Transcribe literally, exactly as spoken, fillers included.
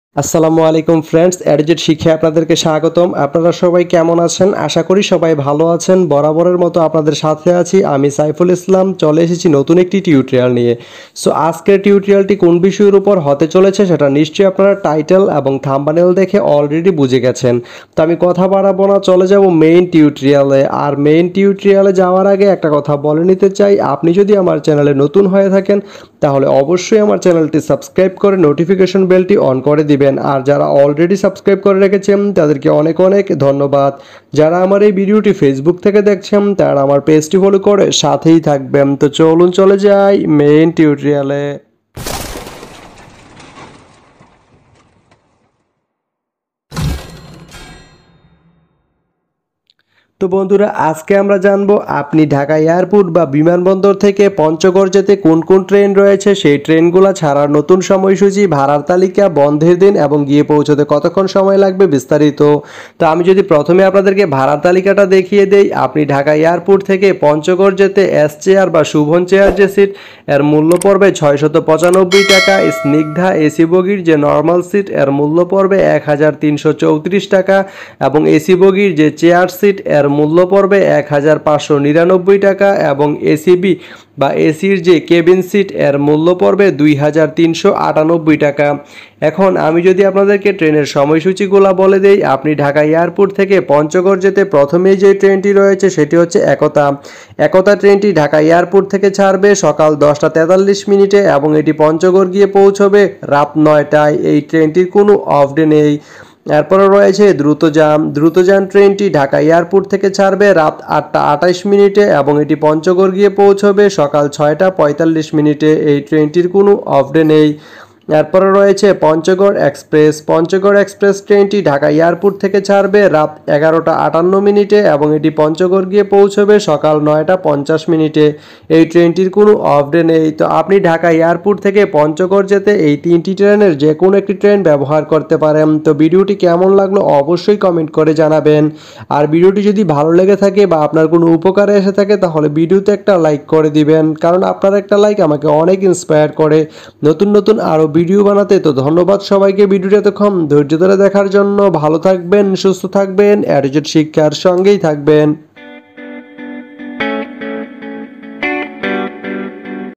আসসালামু আলাইকুম ফ্রেন্ডস, এডুজেট শিক্ষায় আপনাদেরকে স্বাগতম। আপনারা সবাই কেমন আছেন? আশা করি সবাই ভালো আছেন। বরাবরের মতো আপনাদের সাথে আছি আমি সাইফুল ইসলাম। চলে এসেছি নতুন একটি টিউটোরিয়াল নিয়ে। সো আজকের টিউটোরিয়ালটি কোন বিষয়ের উপর হতে চলেছে সেটা নিশ্চয়ই আপনারা টাইটেল এবং থাম্বনেল দেখে অলরেডি বুঝে গেছেন। তো আমি কথা বাড়াবো না, চলে যাব মেইন টিউটোরিয়ালে। আর মেইন টিউটোরিয়ালে যাওয়ার আগে একটা কথা বলে নিতে চাই, আপনি যদি আমার চ্যানেলে নতুন হয়ে থাকেন তাহলে অবশ্যই আমার চ্যানেলটি সাবস্ক্রাইব করে নোটিফিকেশন বেলটি অন করে দিবেন। আর যারা অলরেডি সাবস্ক্রাইব করে রেখেছেন তাদেরকে অনেক অনেক ধন্যবাদ। যারা আমার এই ভিডিওটি ফেসবুক থেকে দেখছেন তারা আমার পেজটি ফলো করে সাথেই থাকবেন। তো চলুন চলে যাই মেইন টিউটোরিয়ালে। তো বন্ধুরা, আজকে আমরা জানবো আপনি ঢাকা এয়ারপোর্ট বা বিমানবন্দর থেকে পঞ্চগড় যেতে কোন কোন ট্রেন রয়েছে, সেই ট্রেনগুলো ছাড়ার নতুন সময়সূচি, ভাড়ার তালিকা, বন্ধের দিন এবং গিয়ে পৌঁছতে কতক্ষণ সময় লাগবে বিস্তারিত। তো আমি যদি প্রথমে আপনাদেরকে ভাড়ার তালিকাটা দেখিয়ে দেই, আপনি ঢাকা এয়ারপোর্ট থেকে পঞ্চগড় যেতে এস চেয়ার বা শুভন চেয়ার যে সিট, এর মূল্য পড়বে ছয়শত পঁচানব্বই টাকা। স্নিগ্ধা এসি বগির যে নর্মাল সিট, এর মূল্য পড়বে এক হাজার তিনশো চৌত্রিশ টাকা এবং এসি বগির যে চেয়ার সিট, এর মূল্য পড়বে এক হাজার পাঁচশো নিরানব্বই টাকা এবং এসিবি বা এসির যে কেবিন সিট, এর মূল্য পড়বে দুই হাজার তিনশো আটানব্বই টাকা। এখন আমি যদি আপনাদেরকে ট্রেনের সময়সূচিগুলো বলে দেই, আপনি ঢাকা এয়ারপোর্ট থেকে পঞ্চগড় যেতে প্রথমেই যে ট্রেনটি রয়েছে সেটি হচ্ছে একতা। একতা ট্রেনটি ঢাকা এয়ারপোর্ট থেকে ছাড়বে সকাল দশটা তেতাল্লিশ মিনিটে এবং এটি পঞ্চগড় গিয়ে পৌঁছবে রাত নয়টায়। এই ট্রেনটির কোনো অফ ডে নেই। এরপরে রয়েছে দ্রুতযান। দ্রুতযান ট্রেনটি ঢাকা এয়ারপোর্ট থেকে ছাড়বে রাত আটটা আটাইশ মিনিটে এবং এটি পঞ্চগড় গিয়ে পৌঁছবে সকাল ছয়টা পঁয়তাল্লিশ মিনিটে। এই ট্রেনটির কোনো অফ ডে নেই। এরপরে রয়েছে পঞ্চগড় এক্সপ্রেস। পঞ্চগড় এক্সপ্রেস ট্রেনটি ঢাকা এয়ারপোর্ট থেকে ছাড়বে রাত এগারোটা আটান্ন মিনিটে এবং এটি পঞ্চগড় গিয়ে পৌঁছবে সকাল নয়টা পঞ্চাশ মিনিটে। এই ট্রেনটির কোনো অফ ডে নেই। তো আপনি ঢাকা এয়ারপোর্ট থেকে পঞ্চগড় যেতে এই তিনটি ট্রেনের যে কোনো একটি ট্রেন ব্যবহার করতে পারেন। তো ভিডিওটি কেমন লাগলো অবশ্যই কমেন্ট করে জানাবেন। আর ভিডিওটি যদি ভালো লেগে থাকে বা আপনার কোনো উপকারে এসে থাকে তাহলে ভিডিওতে একটা লাইক করে দিবেন, কারণ আপনার একটা লাইক আমাকে অনেক ইন্সপায়ার করে নতুন নতুন আরও ভিডিও বানাতে। তো ধন্যবাদ সবাইকে ভিডিওটি এতক্ষণ ধৈর্য ধরে দেখার জন্য। ভালো থাকবেন, সুস্থ থাকবেন, এডুজেট শিক্ষার সঙ্গেই থাকবেন।